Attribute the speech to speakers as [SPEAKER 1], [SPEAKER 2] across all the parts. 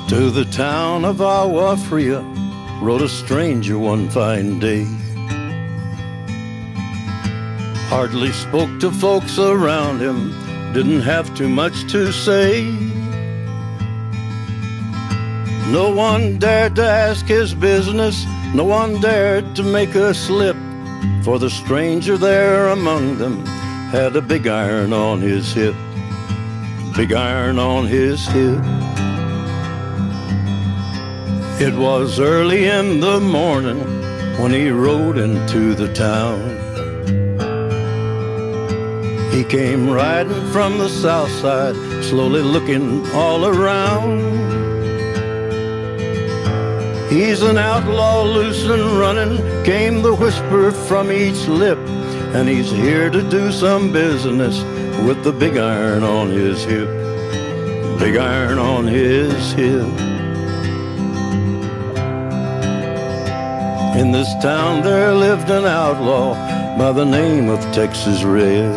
[SPEAKER 1] To the town of Agua Fria rode a stranger one fine day. Hardly spoke to folks around him, didn't have too much to say. No one dared to ask his business, no one dared to make a slip, for the stranger there among them had a big iron on his hip, big iron on his hip. It was early in the morning when he rode into the town. He came riding from the south side, slowly looking all around. He's an outlaw, loose and running, came the whisper from each lip, and he's here to do some business with the big iron on his hip, big iron on his hip. In this town there lived an outlaw by the name of Texas Red.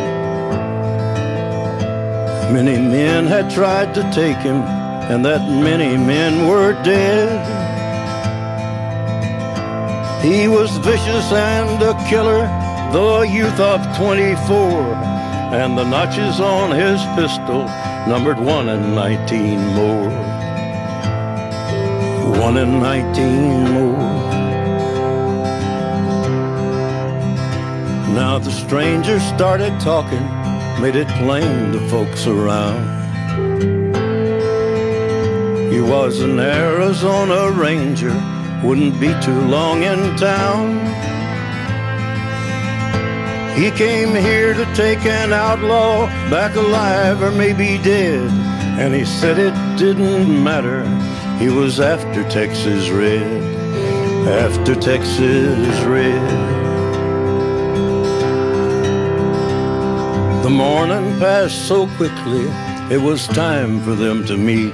[SPEAKER 1] Many men had tried to take him, and that many men were dead. He was vicious and a killer, though a youth of 24, and the notches on his pistol numbered 1 in 19 more. 1 in 19 more. Now the stranger started talking, made it plain to folks around. He was an Arizona Ranger, wouldn't be too long in town. He came here to take an outlaw back alive or maybe dead, and he said it didn't matter, he was after Texas Red, after Texas Red. The morning passed so quickly, it was time for them to meet.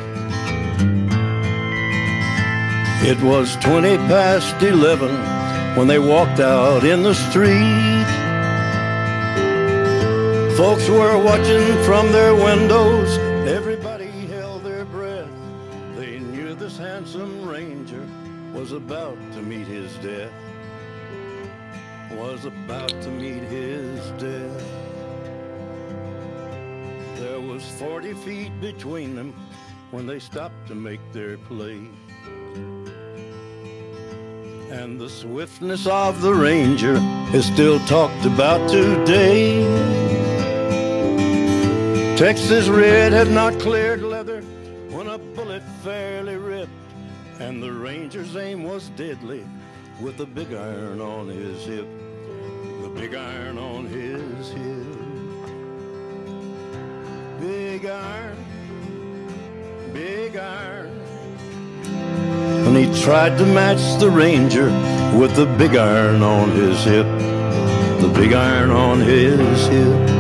[SPEAKER 1] It was 20 past 11 when they walked out in the street. Folks were watching from their windows, everybody held their breath. They knew this handsome ranger was about to meet his death, was about to meet his death. There was 40 feet between them when they stopped to make their play. And the swiftness of the ranger is still talked about today. Texas Red had not cleared leather when a bullet fairly ripped, and the ranger's aim was deadly with the big iron on his hip, the big iron on his hip. Big iron, big iron. And he tried to match the ranger with the big iron on his hip, the big iron on his hip.